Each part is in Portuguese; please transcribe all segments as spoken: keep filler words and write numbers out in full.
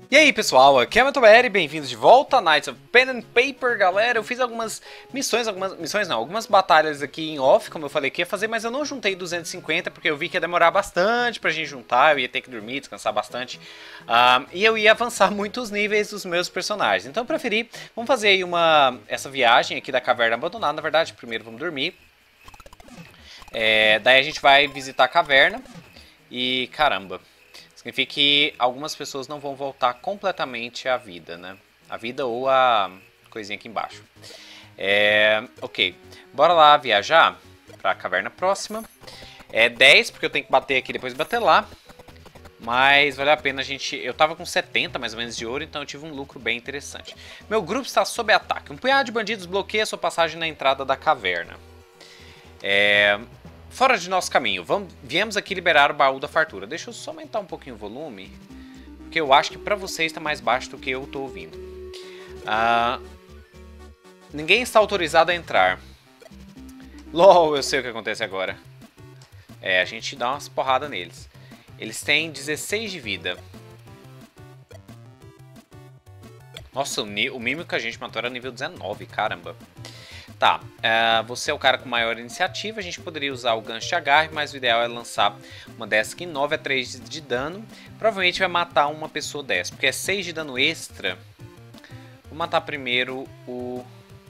E aí pessoal, aqui é o MetoBR, bem-vindos de volta a Knights of Pen and Paper, galera. Eu fiz algumas missões, algumas missões não, algumas batalhas aqui em off, como eu falei que ia fazer, mas eu não juntei duzentos e cinquenta porque eu vi que ia demorar bastante pra gente juntar, eu ia ter que dormir, descansar bastante, um, e eu ia avançar muitos níveis dos meus personagens. Então eu preferi, vamos fazer aí uma, essa viagem aqui da caverna abandonada, na verdade, primeiro vamos dormir. É, daí a gente vai visitar a caverna e caramba... Significa que algumas pessoas não vão voltar completamente à vida, né? A vida ou a coisinha aqui embaixo. É, ok, bora lá viajar para a caverna próxima. É dez, porque eu tenho que bater aqui e depois bater lá. Mas vale a pena a gente... Eu tava com setenta mais ou menos de ouro, então eu tive um lucro bem interessante. Meu grupo está sob ataque. Um punhado de bandidos bloqueia sua passagem na entrada da caverna. É... Fora de nosso caminho, vamos, viemos aqui liberar o baú da fartura. Deixa eu só aumentar um pouquinho o volume, porque eu acho que pra vocês está mais baixo do que eu tô ouvindo. Ah, ninguém está autorizado a entrar. LOL, eu sei o que acontece agora. É, a gente dá umas porradas neles. Eles têm dezesseis de vida. Nossa, o, o mínimo que a gente matou era nível dezenove, caramba. Tá, uh, você é o cara com maior iniciativa, a gente poderia usar o gancho de agarre, mas o ideal é lançar uma dessa aqui, nove a três de dano. Provavelmente vai matar uma pessoa dessa, porque é seis de dano extra. Vou matar primeiro o...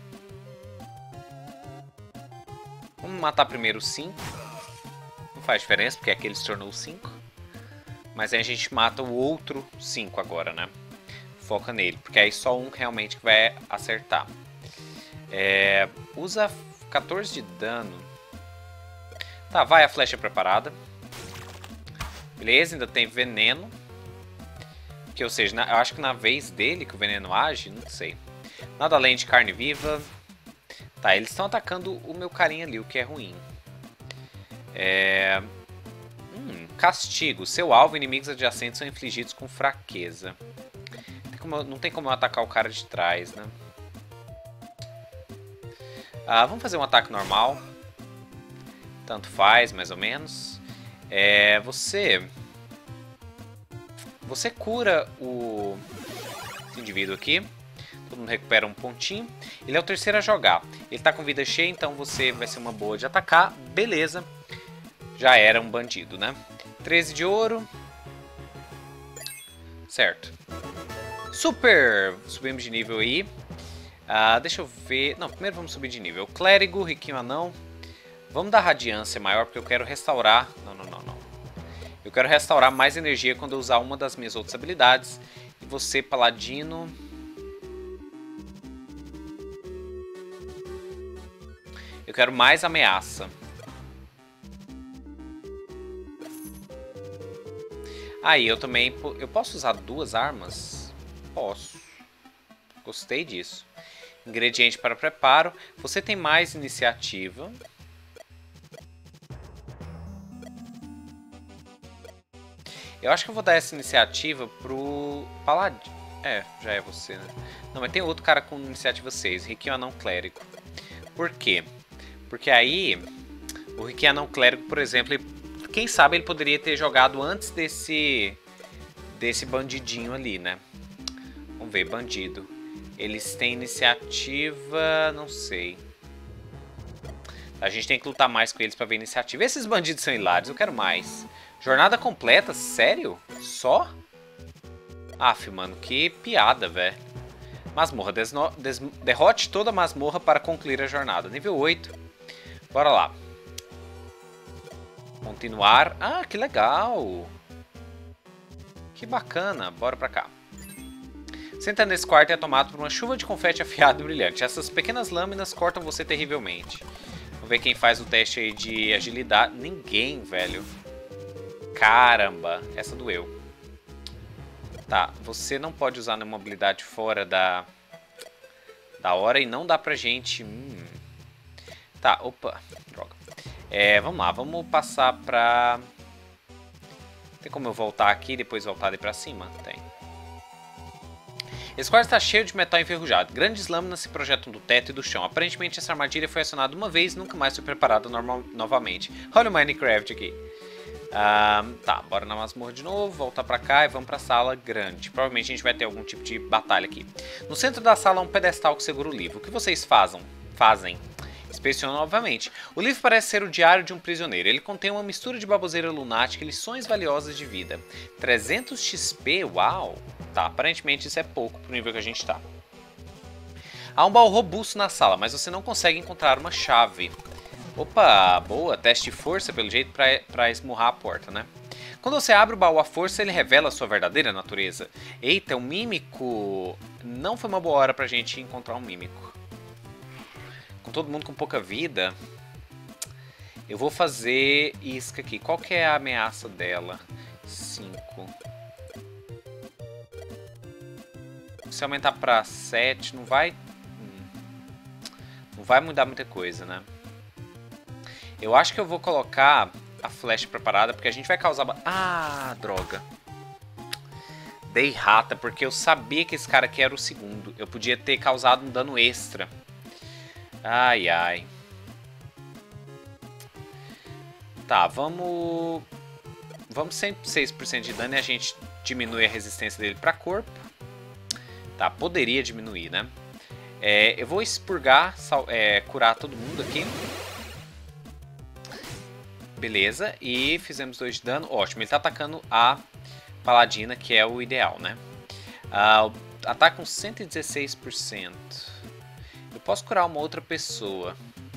Vamos matar primeiro o cinco. Não faz diferença, porque aquele se tornou cinco. Mas aí a gente mata o outro cinco agora, né? Foca nele, porque aí só um realmente vai acertar. É, usa quatorze de dano. Tá, vai a flecha preparada. Beleza, ainda tem veneno. Que, ou seja, na, eu acho que na vez dele que o veneno age, não sei. Nada além de carne viva. Tá, eles estão atacando o meu carinha ali, o que é ruim. É... Hum, castigo. Seu alvo e inimigos adjacentes são infligidos com fraqueza. Tem como, não tem como eu atacar o cara de trás, né? Ah, vamos fazer um ataque normal. Tanto faz, mais ou menos. É, você... Você cura o esse indivíduo aqui. Todo mundo recupera um pontinho. Ele é o terceiro a jogar. Ele tá com vida cheia, então você vai ser uma boa de atacar. Beleza. Já era um bandido, né? treze de ouro. Certo. Super! Subimos de nível aí. Ah, deixa eu ver... Não, primeiro vamos subir de nível. Clérigo, riquinho anão. Vamos dar radiância maior, porque eu quero restaurar... Não, não, não, não. Eu quero restaurar mais energia quando eu usar uma das minhas outras habilidades. E você, paladino... Eu quero mais ameaça. Aí, eu também... Eu posso usar duas armas? Posso. Gostei disso. Ingrediente para preparo. Você tem mais iniciativa. Eu acho que eu vou dar essa iniciativa pro paladino. É, já é você, né? Não, mas tem outro cara com iniciativa seis. Riquinho Anão Clérigo. Por quê? Porque aí... O Riquinho Anão Clérigo, por exemplo... Ele, quem sabe ele poderia ter jogado antes desse... Desse bandidinho ali, né? Vamos ver, bandido. Eles têm iniciativa... Não sei. A gente tem que lutar mais com eles pra ver iniciativa. Esses bandidos são hilários, eu quero mais. Jornada completa? Sério? Só? Aff, mano, que piada, velho. Masmorra. Desno... Des... Derrote toda a masmorra para concluir a jornada. Nível oito. Bora lá. Continuar. Ah, que legal. Que bacana. Bora pra cá. Você entra nesse quarto e é tomado por uma chuva de confete afiado e brilhante. Essas pequenas lâminas cortam você terrivelmente. Vamos ver quem faz o teste aí de agilidade. Ninguém, velho. Caramba, essa doeu. Tá, você não pode usar nenhuma habilidade fora da, da hora e não dá pra gente... Hum. Tá, opa, droga. É, vamos lá, vamos passar pra... Tem como eu voltar aqui e depois voltar ali pra cima? Tem. Esse quarto está cheio de metal enferrujado. Grandes lâminas se projetam do teto e do chão. Aparentemente essa armadilha foi acionada uma vez e nunca mais foi preparada normal, novamente. Olha o Minecraft aqui. Ah, tá, bora na masmorra de novo, voltar pra cá e vamos pra sala grande. Provavelmente a gente vai ter algum tipo de batalha aqui. No centro da sala há um pedestal que segura o livro. O que vocês fazem? Fazem? Inspecionam novamente. O livro parece ser o diário de um prisioneiro. Ele contém uma mistura de baboseira lunática e lições valiosas de vida. trezentos X P? Uau! Tá, aparentemente isso é pouco pro nível que a gente tá. Há um baú robusto na sala, mas você não consegue encontrar uma chave. Opa, boa, teste de força pelo jeito pra, pra esmurrar a porta, né? Quando você abre o baú à força, ele revela a sua verdadeira natureza. Eita, um mímico... Não foi uma boa hora pra gente encontrar um mímico. Com todo mundo com pouca vida, eu vou fazer isca aqui. Qual que é a ameaça dela? cinco. Se aumentar pra sete, não vai... Não vai mudar muita coisa, né? Eu acho que eu vou colocar a flecha preparada, porque a gente vai causar... Ah, droga. Dei rata, porque eu sabia que esse cara aqui era o segundo. Eu podia ter causado um dano extra. Ai, ai. Tá, vamos... Vamos cem e seis por cento de dano e a gente diminui a resistência dele para corpo. Tá, poderia diminuir, né? É, eu vou expurgar, sal, é, curar todo mundo aqui. Beleza, e fizemos dois de dano. Ótimo, ele tá atacando a paladina, que é o ideal, né? Ah, ataca com cento e dezesseis por cento. Eu posso curar uma outra pessoa.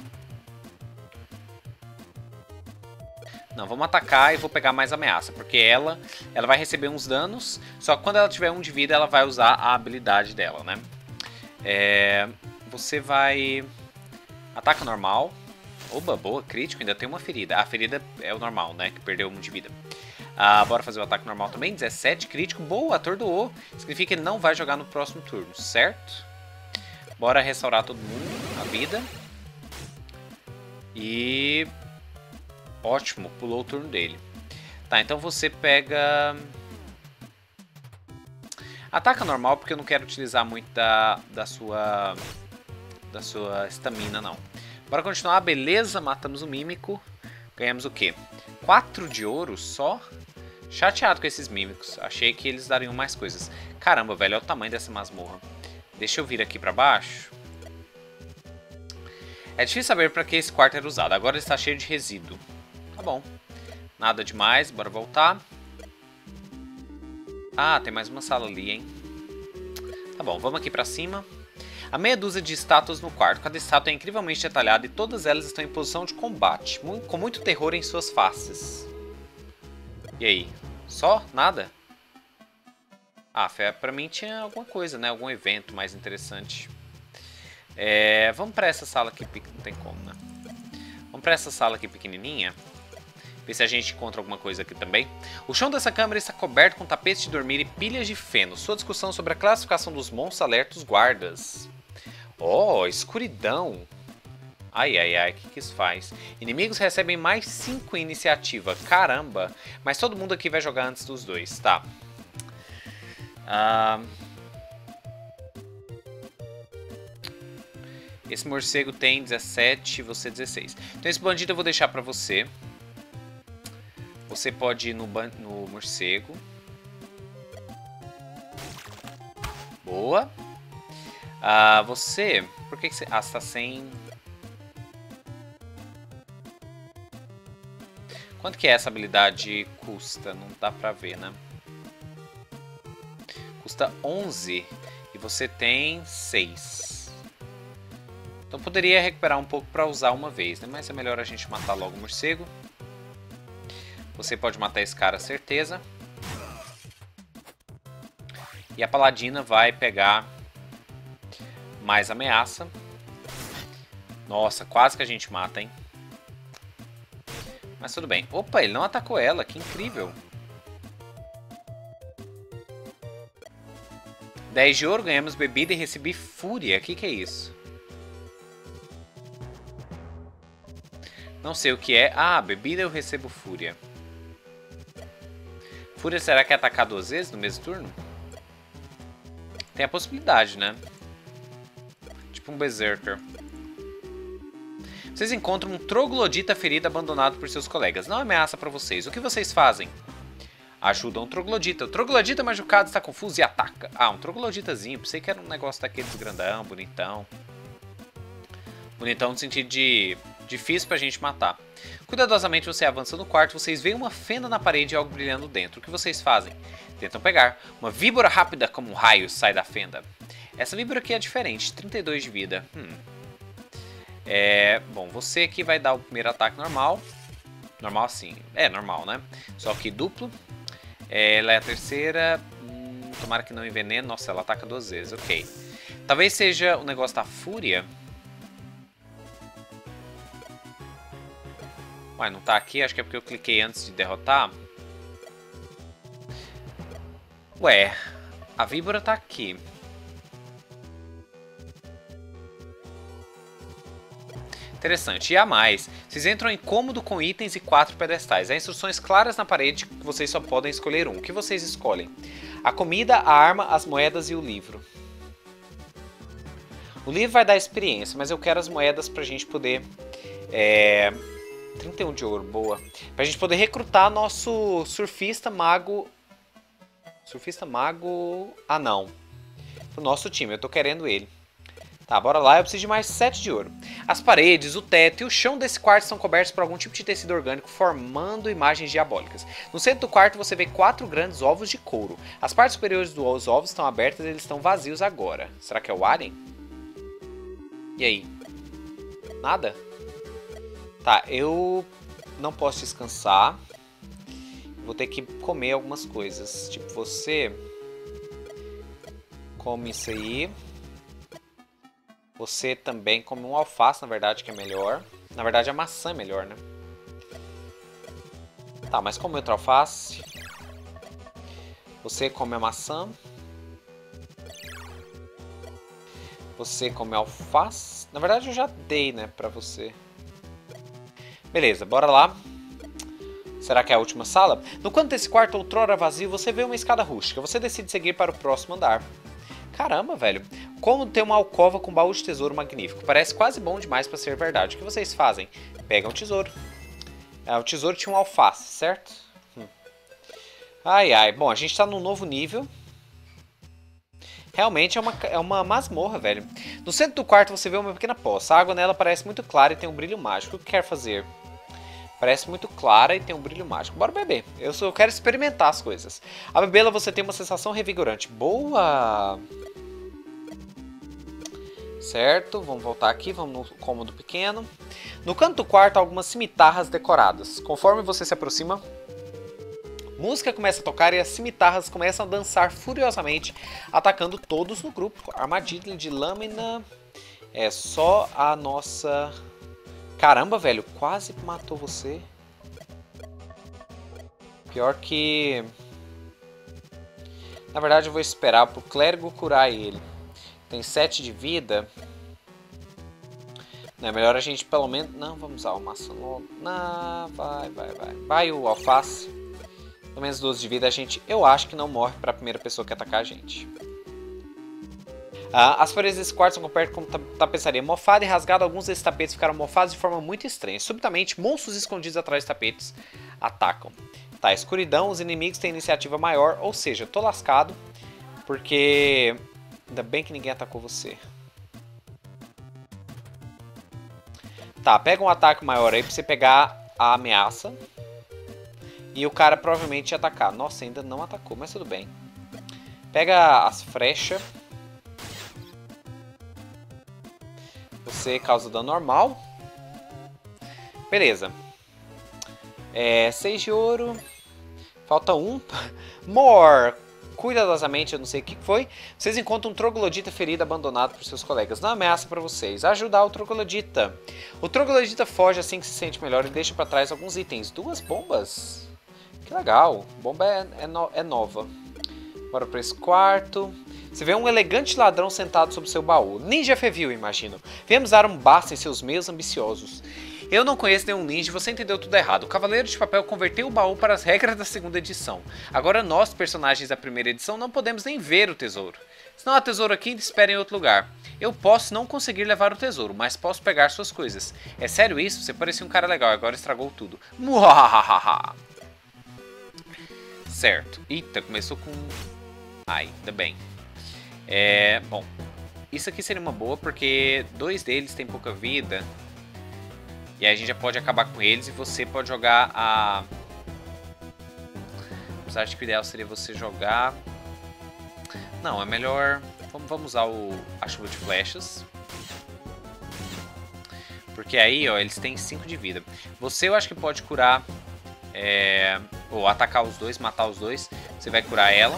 Não, vamos atacar e vou pegar mais ameaça, porque ela, ela vai receber uns danos, só que quando ela tiver um de vida, ela vai usar a habilidade dela, né? É, você vai... Ataca normal. Oba, boa, crítico, ainda tem uma ferida. A ferida é o normal, né, que perdeu um de vida. Ah, bora fazer o ataque normal também, dezessete, crítico, boa, atordoou. Significa que ele não vai jogar no próximo turno, certo? Bora restaurar todo mundo, a vida. E... Ótimo, pulou o turno dele. Tá, então você pega... Ataca normal, porque eu não quero utilizar muito da, da sua... Da sua estamina, não. Bora continuar, beleza, matamos o mímico. Ganhamos o quê? quatro de ouro só? Chateado com esses mímicos. Achei que eles dariam mais coisas. Caramba, velho, olha o tamanho dessa masmorra. Deixa eu vir aqui pra baixo. É difícil saber pra que esse quarto era usado. Agora ele está cheio de resíduo. Tá bom. Nada demais, bora voltar. Ah, tem mais uma sala ali, hein? Tá bom, vamos aqui pra cima. Há meia dúzia de estátuas no quarto. Cada estátua é incrivelmente detalhada e todas elas estão em posição de combate, com muito terror em suas faces. E aí? Só? Nada? Ah, pra mim tinha alguma coisa, né? Algum evento mais interessante. É, vamos pra essa sala aqui, não tem como, né? Vamos pra essa sala aqui pequenininha. Ver se a gente encontra alguma coisa aqui também. O chão dessa câmara está coberto com tapetes de dormir e pilhas de feno. Sua discussão sobre a classificação dos monstros alerta os guardas. Oh, escuridão. Ai, ai, ai, o que, que isso faz? Inimigos recebem mais cinco em iniciativa. Caramba. Mas todo mundo aqui vai jogar antes dos dois, tá. Ah... Esse morcego tem dezessete, você dezesseis. Então esse bandido eu vou deixar pra você. Você pode ir no, no morcego. Boa. Ah, você... Por que, que você... Ah, você tá sem... Quanto que é essa habilidade custa? Não dá pra ver, né? Custa onze. E você tem seis. Então poderia recuperar um pouco pra usar uma vez, né? Mas é melhor a gente matar logo o morcego. Você pode matar esse cara, certeza. E a paladina vai pegar mais ameaça. Nossa, quase que a gente mata, hein? Mas tudo bem. Opa, ele não atacou ela, que incrível. dez de ouro, ganhamos bebida e recebi fúria. O que, que é isso? Não sei o que é. Ah, bebida eu recebo fúria. Fúria será que é atacar duas vezes no mesmo turno? Tem a possibilidade, né? Tipo um Berserker. Vocês encontram um troglodita ferido abandonado por seus colegas. Não ameaça para vocês. O que vocês fazem? Ajudam um troglodita. O troglodita machucado está confuso e ataca. Ah, um trogloditazinho. Pensei que era um negócio daqueles grandão, bonitão. Bonitão no sentido de difícil pra gente matar. Cuidadosamente você avança no quarto, vocês veem uma fenda na parede e algo brilhando dentro. O que vocês fazem? Tentam pegar. Uma víbora rápida como um raio sai da fenda. Essa víbora aqui é diferente, trinta e dois de vida. Hum. É, bom, você aqui vai dar o primeiro ataque normal. Normal sim, é normal, né? Só que duplo. É, ela é a terceira. Hum, tomara que não envenene. Nossa, ela ataca duas vezes, ok. Talvez seja o negócio da fúria. Ué, não tá aqui? Acho que é porque eu cliquei antes de derrotar. Ué, a víbora tá aqui. Interessante. E a mais, vocês entram em cômodo com itens e quatro pedestais. Há instruções claras na parede que vocês só podem escolher um. O que vocês escolhem? A comida, a arma, as moedas e o livro. O livro vai dar experiência, mas eu quero as moedas pra gente poder... É... trinta e um de ouro, boa. Pra gente poder recrutar nosso surfista mago... Surfista mago... anão. Pro nosso time, eu tô querendo ele. Tá, bora lá, eu preciso de mais sete de ouro. As paredes, o teto e o chão desse quarto são cobertos por algum tipo de tecido orgânico, formando imagens diabólicas. No centro do quarto você vê quatro grandes ovos de couro. As partes superiores dos ovos estão abertas e eles estão vazios agora. Será que é o alien? E aí? Nada? Tá, eu não posso descansar. Vou ter que comer algumas coisas. Tipo, você... come isso aí. Você também come um alface, na verdade, que é melhor. Na verdade, a maçã é melhor, né? Tá, mas come outra alface. Você come a maçã. Você come a alface. Na verdade, eu já dei, né, pra você. Beleza, bora lá. Será que é a última sala? No canto desse quarto, outrora vazio, você vê uma escada rústica. Você decide seguir para o próximo andar. Caramba, velho. Como ter uma alcova com baú de tesouro magnífico. Parece quase bom demais para ser verdade. O que vocês fazem? Pegam o tesouro. Ah, o tesouro tinha um alface, certo? Hum. Ai, ai. Bom, a gente tá num novo nível. Realmente é uma, é uma masmorra, velho. No centro do quarto você vê uma pequena poça. A água nela parece muito clara e tem um brilho mágico. O que quer fazer? Parece muito clara e tem um brilho mágico. Bora beber. Eu só quero experimentar as coisas. A bebê-la você tem uma sensação revigorante. Boa! Certo, vamos voltar aqui. Vamos no cômodo pequeno. No canto do quarto há algumas cimitarras decoradas. Conforme você se aproxima, música começa a tocar e as cimitarras começam a dançar furiosamente, atacando todos no grupo. Armadilha de lâmina. É só a nossa... Caramba, velho, quase matou você. Pior que... Na verdade eu vou esperar pro clérigo curar ele. Tem sete de vida. Não, é melhor a gente pelo menos... Não, vamos usar o maçã logo. Não, vai, vai, vai. Vai o alface. Pelo menos doze de vida. A gente, eu acho que não morre pra primeira pessoa que atacar a gente. Ah, as paredes desse quarto são cobertas com tapeçaria mofada e rasgada. Alguns desses tapetes ficaram mofados de forma muito estranha. Subitamente, monstros escondidos atrás de tapetes atacam. Tá, escuridão, os inimigos têm iniciativa maior, ou seja, tô lascado, porque ainda bem que ninguém atacou você. Tá, pega um ataque maior aí pra você pegar a ameaça. E o cara provavelmente ia atacar. Nossa, ainda não atacou, mas tudo bem. Pega as flechas. Você causa dano normal. Beleza. É, seis de ouro. Falta um. More. Cuidadosamente, eu não sei o que foi. Vocês encontram um troglodita ferido abandonado por seus colegas. Não ameaça para vocês. Ajudar o troglodita. O troglodita foge assim que se sente melhor e deixa para trás alguns itens. Duas bombas. Que legal. Bomba é, é, no, é nova. Bora para esse quarto. Você vê um elegante ladrão sentado sobre seu baú. Ninja Fevil, imagino. Viemos dar um basta em seus meios ambiciosos. Eu não conheço nenhum ninja, você entendeu tudo errado. O Cavaleiro de Papel converteu o baú para as regras da segunda edição. Agora nós, personagens da primeira edição, não podemos nem ver o tesouro. Se não há tesouro aqui, espere em outro lugar. Eu posso não conseguir levar o tesouro, mas posso pegar suas coisas. É sério isso? Você parecia um cara legal, agora estragou tudo. Muahahaha. Certo. Eita, começou com... Ai, ainda bem. É, bom, isso aqui seria uma boa porque dois deles têm pouca vida. E aí a gente já pode acabar com eles e você pode jogar a... Mas acho que o ideal seria você jogar... Não, é melhor... Vamos, vamos usar o... a chuva de flechas. Porque aí, ó, eles têm cinco de vida. Você eu acho que pode curar... É... Ou atacar os dois, matar os dois. Você vai curar ela.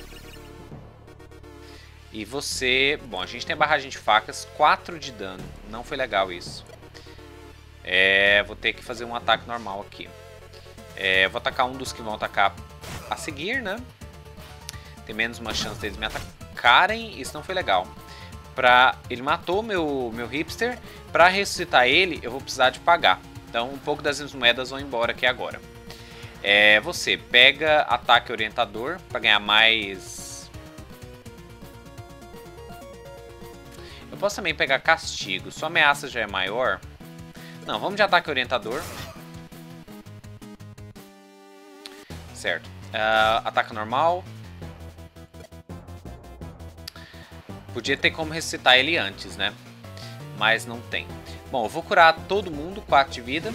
E você... Bom, a gente tem a barragem de facas, quatro de dano. Não foi legal isso. É... Vou ter que fazer um ataque normal aqui. É... Vou atacar um dos que vão atacar a seguir, né? Tem menos uma chance deles me atacarem. Isso não foi legal. Pra... Ele matou meu, meu hipster. Pra ressuscitar ele, eu vou precisar de pagar. Então, um pouco das moedas vão embora aqui agora. É... Você pega ataque orientador pra ganhar mais... Eu posso também pegar castigo. Sua ameaça já é maior. Não, vamos de ataque orientador. Certo. Uh, ataque normal. Podia ter como ressuscitar ele antes, né? Mas não tem. Bom, eu vou curar todo mundo. quatro de vida.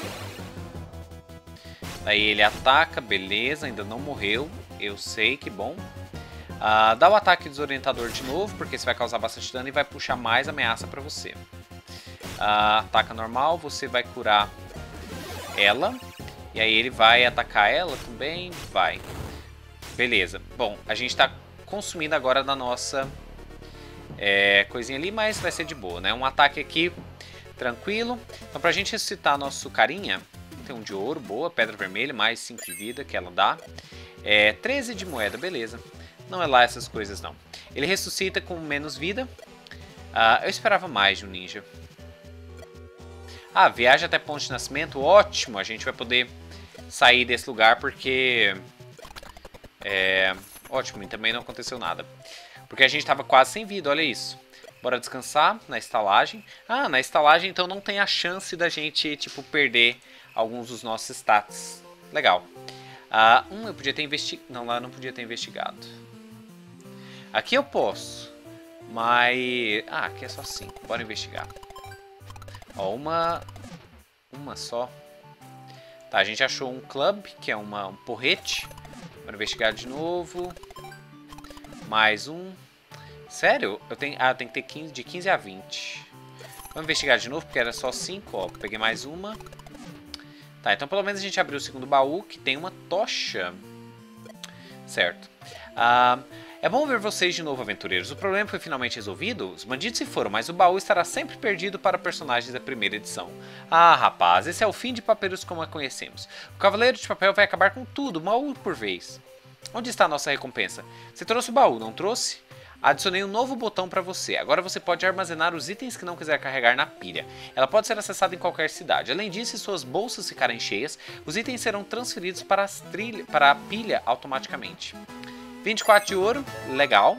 Daí ele ataca. Beleza, ainda não morreu. Eu sei, que bom. Uh, dá o ataque desorientador de novo, porque isso vai causar bastante dano e vai puxar mais ameaça pra você. Uh, ataca normal, você vai curar ela. E aí ele vai atacar ela também. Vai. Beleza. Bom, a gente tá consumindo agora da nossa é, coisinha ali, mas vai ser de boa, né? Um ataque aqui, tranquilo. Então pra gente ressuscitar nosso carinha, tem um de ouro, boa. Pedra vermelha, mais cinco de vida que ela dá. É, treze de moeda, beleza. Não é lá essas coisas, não. Ele ressuscita com menos vida. Uh, eu esperava mais de um ninja. Ah, viaja até ponto de nascimento. Ótimo, a gente vai poder sair desse lugar porque... É... Ótimo, e também não aconteceu nada. Porque a gente estava quase sem vida, olha isso. Bora descansar na estalagem. Ah, na estalagem então não tem a chance da gente, tipo, perder alguns dos nossos stats. Legal. Ah, um, eu podia ter investigado. Não, lá eu não podia ter investigado. Aqui eu posso, mas... Ah, aqui é só cinco. Bora investigar. Ó, uma... Uma só. Tá, a gente achou um club, que é uma, um porrete. Bora investigar de novo. Mais um. Sério? Eu tenho... Ah, tem que ter quinze, de quinze a vinte. Vamos investigar de novo, porque era só cinco, ó. Peguei mais uma. Tá, então pelo menos a gente abriu o segundo baú, que tem uma tocha. Certo. Ah... É bom ver vocês de novo, aventureiros. O problema foi finalmente resolvido? Os bandidos se foram, mas o baú estará sempre perdido para personagens da primeira edição. Ah, rapaz, esse é o fim de Papyrus como a conhecemos. O Cavaleiro de Papel vai acabar com tudo, uma por vez. Onde está a nossa recompensa? Você trouxe o baú, não trouxe? Adicionei um novo botão para você. Agora você pode armazenar os itens que não quiser carregar na pilha. Ela pode ser acessada em qualquer cidade. Além disso, se suas bolsas ficarem cheias, os itens serão transferidos para, as trilha, para a pilha automaticamente. vinte e quatro de ouro, legal.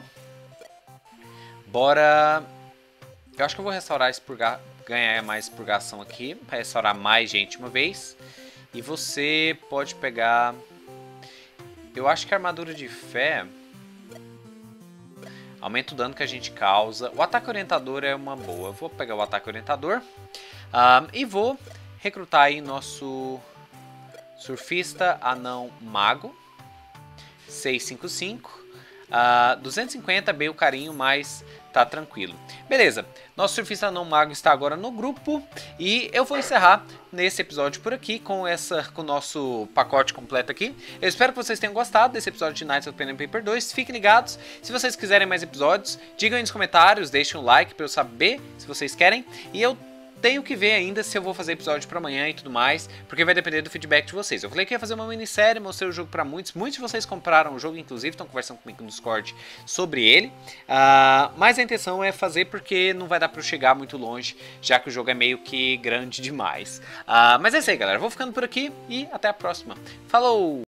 Bora... Eu acho que eu vou restaurar expurgar... ganhar mais expurgação aqui, para restaurar mais gente uma vez. E você pode pegar... Eu acho que a armadura de fé... Aumenta o dano que a gente causa. O ataque orientador é uma boa. Eu vou pegar o ataque orientador. Um, e vou recrutar aí nosso surfista anão mago. seiscentos e cinquenta e cinco. Uh, duzentos e cinquenta, bem o carinho, mas tá tranquilo. Beleza, nosso surfista não mago está agora no grupo. E eu vou encerrar nesse episódio por aqui com, essa, com o nosso pacote completo aqui. Eu espero que vocês tenham gostado desse episódio de Knights of Pen and Paper dois. Fiquem ligados, se vocês quiserem mais episódios, digam aí nos comentários, deixem um like para eu saber se vocês querem. E eu tenho que ver ainda se eu vou fazer episódio para amanhã e tudo mais, porque vai depender do feedback de vocês. Eu falei que ia fazer uma minissérie, mostrei o jogo para muitos. Muitos de vocês compraram o jogo, inclusive, estão conversando comigo no Discord sobre ele. Uh, mas a intenção é fazer porque não vai dar para eu chegar muito longe, já que o jogo é meio que grande demais. Uh, mas é isso aí, galera. Vou ficando por aqui e até a próxima. Falou!